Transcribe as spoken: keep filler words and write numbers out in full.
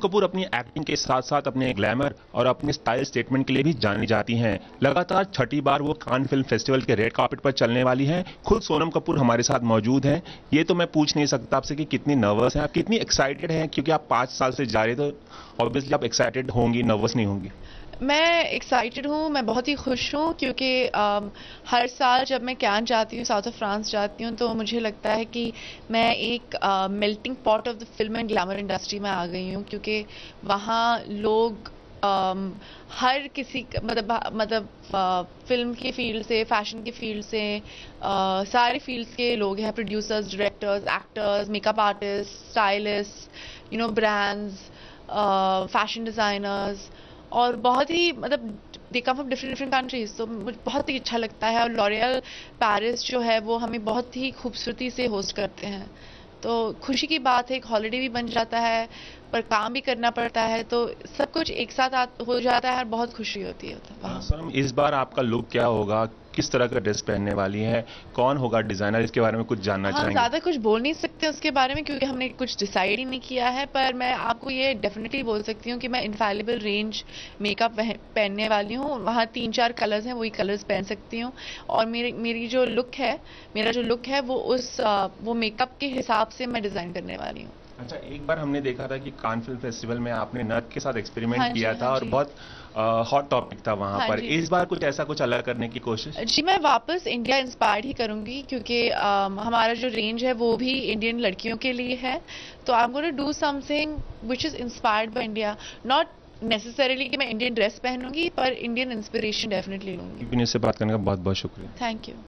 कपूर अपनी एक्टिंग के साथ साथ अपने ग्लैमर और अपने स्टाइल स्टेटमेंट के लिए भी जानी जाती हैं। लगातार छठी बार वो कान फिल्म फेस्टिवल के रेड कार्पेट पर चलने वाली हैं। खुद सोनम कपूर हमारे साथ मौजूद हैं। ये तो मैं पूछ नहीं सकता आपसे कि कितनी नर्वस हैं आप, कितनी एक्साइटेड हैं, क्योंकि आप पाँच साल से जा रहे, तो ऑब्वियसली आप एक्साइटेड होंगी, नर्वस नहीं होंगी? मैं एक्साइटेड हूँ, मैं बहुत ही खुश हूँ क्योंकि um, हर साल जब मैं कैन जाती हूँ, साउथ ऑफ फ्रांस जाती हूँ, तो मुझे लगता है कि मैं एक melting pot of the film and glamour industry में आ गई हूँ, क्योंकि वहाँ लोग um, हर किसी मतलब मतलब फिल्म की फील्ड से, फैशन की फील्ड से, uh, सारे फील्ड्स के लोग हैं, producers, directors, actors, makeup artist, stylist, you know brands, fashion designers, और बहुत ही मतलब they come from different different countries. तो मुझे बहुत ही अच्छा लगता है। और लॉरियल पेरिस जो है वो हमें बहुत ही खूबसूरती से होस्ट करते हैं, तो खुशी की बात है। एक हॉलिडे भी बन जाता है, पर काम भी करना पड़ता है, तो सब कुछ एक साथ हो जाता है और बहुत खुशी होती है। सर, इस बार आपका लुक क्या होगा, किस तरह का ड्रेस पहनने वाली है, कौन होगा डिजाइनर, इसके बारे में कुछ जानना हाँ, चाहेंगे? ज़्यादा कुछ बोल नहीं सकते उसके बारे में क्योंकि हमने कुछ डिसाइड ही नहीं किया है, पर मैं आपको ये डेफिनेटली बोल सकती हूँ कि मैं इनफैलिबल रेंज मेकअप पहनने वाली हूँ। वहाँ तीन चार कलर्स हैं, वही कलर्स पहन सकती हूँ, और मेरी मेरी जो लुक है मेरा जो लुक है वो उस वो मेकअप के हिसाब से मैं डिज़ाइन करने वाली हूँ। अच्छा, एक बार हमने देखा था कि कान फिल्म फेस्टिवल में आपने नर्क के साथ एक्सपेरिमेंट हाँ किया जी, था, हाँ और जी। बहुत हॉट टॉपिक था वहां हाँ पर। जी। इस बार कुछ ऐसा कुछ अलग करने की कोशिश? जी, मैं वापस इंडिया इंस्पायर्ड ही करूँगी क्योंकि um, हमारा जो रेंज है वो भी इंडियन लड़कियों के लिए है, तो I am going to do something which is inspired by India. Not necessarily कि मैं इंडियन ड्रेस पहनूंगी, पर इंडियन इंस्पिरेशन डेफिनेटली लूंगी। न्यूज़ से बात करने का बहुत बहुत शुक्रिया। Thank you.